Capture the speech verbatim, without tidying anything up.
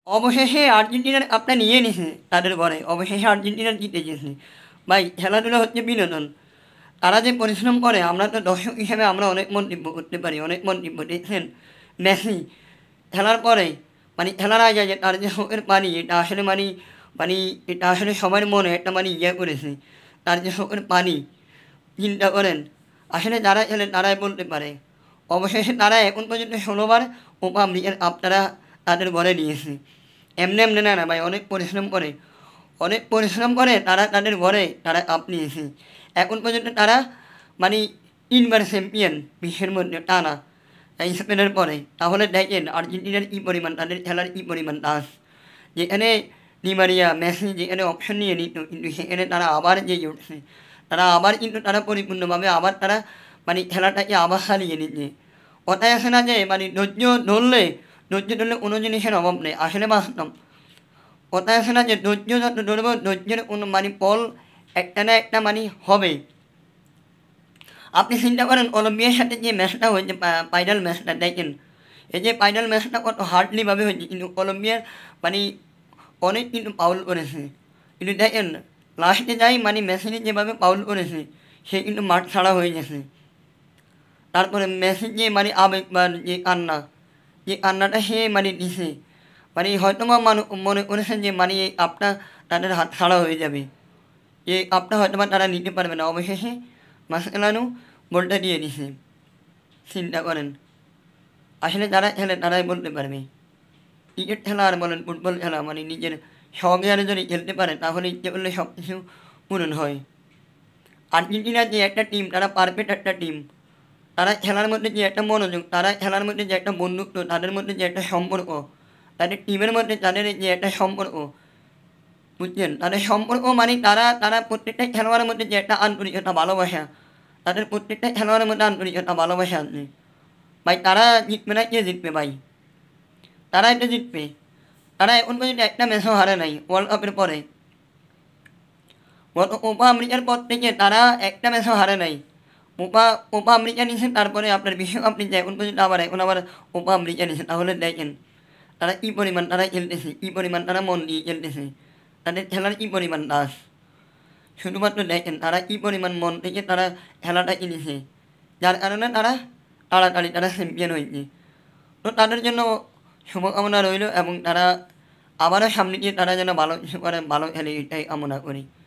অবশেষে আর্জেন্টিনার কাপটা নিয়ে নিছে তাদের ঘরে। অবশেষে আর্জেন্টিনা জিতে গেছে। ভাই খেলাধুলা হচ্ছে বিনোদন। তারা যে পরিশ্রম করে আমরা তো দর্শক হিসেবে আমরা অনেক মন্তব্য করতে পারি, অনেক মন্তব্য দেখছেন। মেসি খেলার পরে মানে খেলার আগে যে তার যে চোখের পানি এটা আসলে মানে মানে এটা আসলে সবার মনে একটা মানে ইয়ে করেছে। তার যে চোখের পানি চিন্তা করেন। আসলে যারা খেলে তারাই বলতে পারে। অবশেষে তারা এখন পর্যন্ত ষোলোবার কোপা আমেরিকার কাপ তারা তাদের ঘরে নিয়েছে। এমনি এমনি না না ভাই, অনেক পরিশ্রম করে, অনেক পরিশ্রম করে তারা তাদের ঘরে তারা কাপ নিয়েছে। এখন পর্যন্ত তারা মানে তিনবার চ্যাম্পিয়ন বিশ্বের মধ্যে টানা এই স্পেনের পরে। তাহলে দেখেন আর্জেন্টিনার কী পরিমাণ, তাদের খেলার কী পরিমাণ দাস। যেখানে ডিমারিয়া মেসি যেখানে অপশন নিয়ে নিত, কিন্তু সেখানে তারা আবার জেগে উঠছে। তারা আবার কিন্তু তারা পরিপূর্ণভাবে আবার তারা মানে খেলাটাকে আবার হারিয়ে নিচ্ছে। কথায় আসে না যে মানে ধৈর্য ধরলে ধৈর্য ধরলে কোনো জিনিসের অভাব নেই, আসলে বাস্তব। কথায় আসে না যে ধৈর্য যত ধরবো ধৈর্যের কোনো মানে ফল একটা না একটা মানে হবে। আপনি চিন্তা করেন কলম্বিয়ার সাথে যে ম্যাচটা হয়েছে, ফাইনাল ম্যাচটা দেখেন, এই যে ফাইনাল ম্যাচটা কত হার্ডলিভাবে হয়েছে, কিন্তু কলম্বিয়ার মানে অনেক কিন্তু পাউল করেছে। কিন্তু দেখেন লাস্টে যাই মানে মেসিনি যেভাবে পাউল করেছে সে কিন্তু মাঠ ছাড়া হয়ে গেছে। তারপরে মেসি যে মানে আবেগ বা যে কান্না, যে কান্নাটা সে মানে দিছে, মানে হয়তো বা মানুষ মনে করেছেন যে মানে এই আপটা তাদের হাত ছাড়া হয়ে যাবে, এই আপটা হয়তো বা তারা নিতে পারবে না। অবশেষে মাসেলানো বলটা দিয়ে দিছে। চিন্তা করেন, আসলে যারা খেলে তারাই বলতে পারবে। ক্রিকেট খেলা আর বলেন ফুটবল খেলা মানে নিজের শখে আর যদি খেলতে পারে তাহলে ইচ্ছে করলে সব কিছু পূরণ হয়। আর্জেন্টিনা যে একটা টিম, তারা পারফেক্ট একটা টিম। তারা খেলার মধ্যে যে একটা মনোযোগ, তারা খেলার মধ্যে যে একটা বন্ধুত্ব, তাদের মধ্যে যে একটা সম্পর্ক, তাদের টিমের মধ্যে তাদের যে একটা সম্পর্ক, বুঝছেন, তাদের সম্পর্ক মানে তারা তারা প্রত্যেকটা খেলোয়াড়ের মধ্যে যে একটা আন্তরিকতা ভালোবাসা, তাদের প্রত্যেকটা খেলোয়াড়ের মধ্যে আন্তরিকতা ভালোবাসা আছে। ভাই তারা জিতবে না, কে জিতবে ভাই? তারা এটা জিতবে। তারা এখন পর্যন্ত একটা ম্যাচও হারে নাই ওয়ার্ল্ড কাপের পরে। গত কোপা আমেরিকার পর থেকে তারা একটা ম্যাচও হারে নাই। কোপা কোপা আমেরিকা নিয়েছে, তারপরে আপনার বিশ্বকাপ নিচ্ছে, এখন পর্যন্ত আবার এখন আবার কোপা আমেরিকা নিয়েছে। তাহলে দেখেন তারা কী পরিমাণ তারা খেলতেছে, কী পরিমাণ তারা মন দিয়ে খেলতেছে, তাদের খেলার কী পরিমাণ দাস। শুধুমাত্র দেখেন তারা কী পরিমাণ মন থেকে তারা খেলাটা কিনেছে, যার কারণে তারা তাড়াতাড়ি তারা চ্যাম্পিয়ন হয়েছে। তো তাদের জন্য শুভকামনা রইল এবং তারা আবারও সামনে গিয়ে তারা যেন ভালো কিছু করে, ভালো খেলে এটাই কামনা করি।